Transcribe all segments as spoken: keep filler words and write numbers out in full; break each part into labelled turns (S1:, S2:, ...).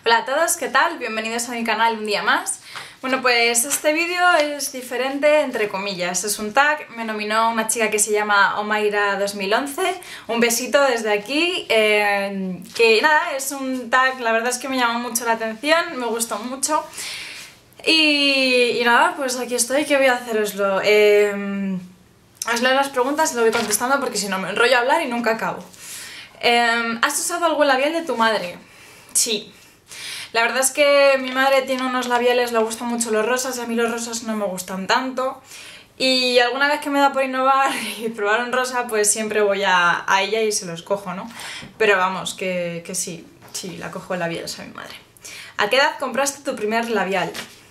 S1: Hola a todos, ¿qué tal? Bienvenidos a mi canal un día más. Bueno, pues este vídeo es diferente, entre comillas. Es un tag, me nominó una chica que se llama Omaira dos mil once. Un besito desde aquí. Eh, que nada, es un tag, la verdad es que me llamó mucho la atención, me gustó mucho. Y, y nada, pues aquí estoy, ¿qué voy a haceroslo? Eh, os leo las preguntas y lo voy contestando porque si no me enrollo a hablar y nunca acabo. Eh, ¿Has usado algún labial de tu madre? Sí. La verdad es que mi madre tiene unos labiales, le gustan mucho los rosas y a mí los rosas no me gustan tanto. Y alguna vez que me da por innovar y probar un rosa, pues siempre voy a, a ella y se los cojo, ¿no? Pero vamos, que, que sí, sí, la cojo de labiales a mi madre. ¿A qué edad compraste tu primer labial?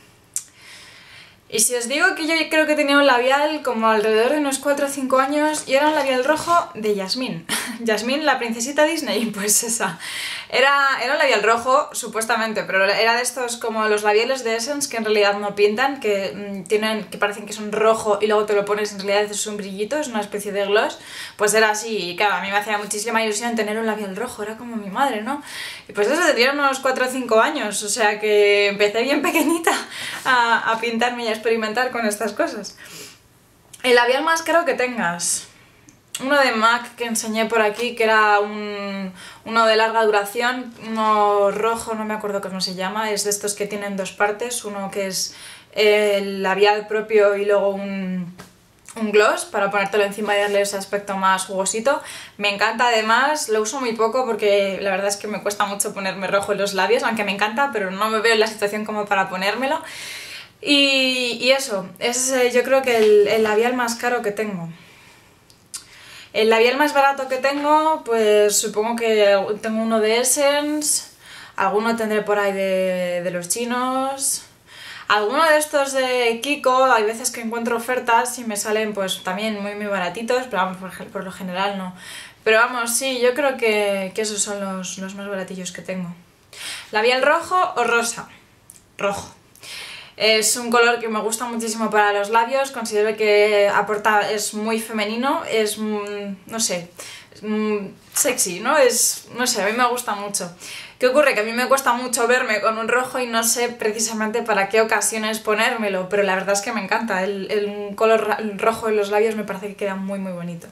S1: Y si os digo que yo creo que tenía un labial como alrededor de unos cuatro o cinco años y era un labial rojo de Jasmine. Jasmine, la princesita Disney, pues esa. Era, era un labial rojo, supuestamente, pero era de estos como los labiales de Essence que en realidad no pintan, que mmm, tienen, que parecen que son rojo y luego te lo pones, en realidad es un brillito, es una especie de gloss. Pues era así, y claro, a mí me hacía muchísima ilusión tener un labial rojo, era como mi madre, ¿no? Y pues eso, tenía unos cuatro o cinco años, o sea que empecé bien pequeñita a, a pintarme y a experimentar con estas cosas. El labial más caro que tengas. Uno de MAC que enseñé por aquí, que era un, uno de larga duración, uno rojo, no me acuerdo cómo se llama, es de estos que tienen dos partes, uno que es el labial propio y luego un, un gloss para ponértelo encima y darle ese aspecto más jugosito. Me encanta, además, lo uso muy poco porque la verdad es que me cuesta mucho ponerme rojo en los labios, aunque me encanta, pero no me veo en la situación como para ponérmelo. Y, y eso, es yo creo que el, el labial más caro que tengo. El labial más barato que tengo, pues supongo que tengo uno de Essence, alguno tendré por ahí de, de los chinos, alguno de estos de Kiko, hay veces que encuentro ofertas y me salen pues también muy muy baratitos, pero vamos, por, por lo general no. Pero vamos, sí, yo creo que, que esos son los, los más baratillos que tengo. ¿Labial rojo o rosa? Rojo. Es un color que me gusta muchísimo para los labios, considero que aporta, es muy femenino, es, no sé, sexy, ¿no? Es, no sé, a mí me gusta mucho. ¿Qué ocurre? Que a mí me cuesta mucho verme con un rojo y no sé precisamente para qué ocasiones ponérmelo, pero la verdad es que me encanta, el, el color rojo en los labios me parece que queda muy muy bonito.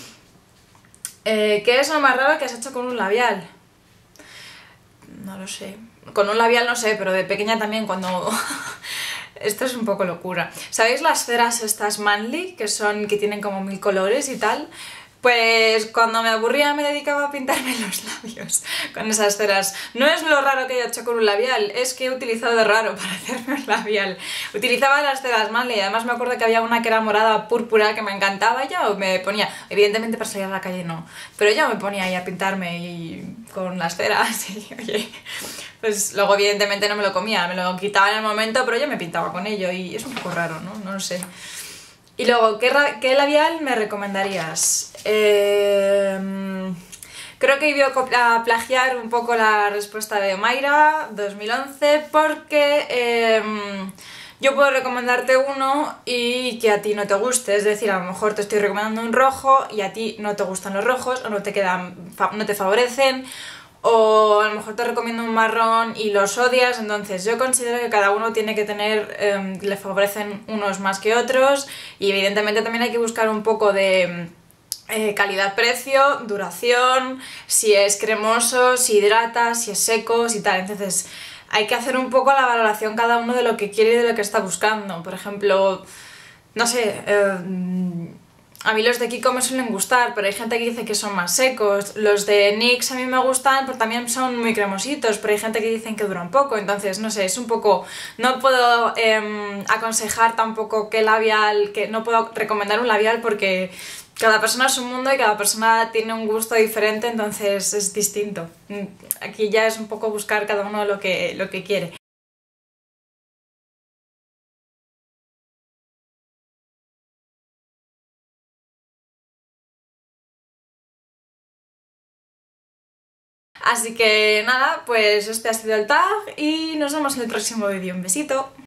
S1: Eh, ¿Qué es lo más raro que has hecho con un labial? No lo sé. Con un labial no sé, pero de pequeña también cuando... Esto es un poco locura. ¿Sabéis las ceras estas Manly? Que son, que tienen como mil colores y tal. Pues cuando me aburría me dedicaba a pintarme los labios con esas ceras. No es lo raro que haya hecho con un labial, es que he utilizado de raro para hacerme un labial. Utilizaba las ceras Manly, además me acuerdo que había una que era morada púrpura que me encantaba y yo me ponía, evidentemente para salir a la calle no, pero yo me ponía ahí a pintarme y con las ceras y oye, pues luego evidentemente no me lo comía, me lo quitaba en el momento, pero yo me pintaba con ello y es un poco raro, ¿no? No lo sé. Y luego, ¿qué, ¿qué labial me recomendarías? Eh, creo que iba a plagiar un poco la respuesta de Omaira dos mil once porque eh, yo puedo recomendarte uno y que a ti no te guste, es decir, a lo mejor te estoy recomendando un rojo y a ti no te gustan los rojos o no te quedan, no te favorecen, o a lo mejor te recomiendo un marrón y los odias, entonces yo considero que cada uno tiene que tener, eh, le favorecen unos más que otros y evidentemente también hay que buscar un poco de eh, calidad-precio, duración, si es cremoso, si hidrata, si es seco, si tal, entonces hay que hacer un poco la valoración cada uno de lo que quiere y de lo que está buscando. Por ejemplo, no sé... Eh, a mí los de Kiko me suelen gustar, pero hay gente que dice que son más secos. Los de NYX a mí me gustan, pero también son muy cremositos, pero hay gente que dicen que duran poco, entonces no sé, es un poco... No puedo eh, aconsejar tampoco qué labial, que no puedo recomendar un labial porque cada persona es un mundo y cada persona tiene un gusto diferente, entonces es distinto. Aquí ya es un poco buscar cada uno lo que, lo que quiere. Así que nada, pues este ha sido el tag y nos vemos en el próximo vídeo. Un besito.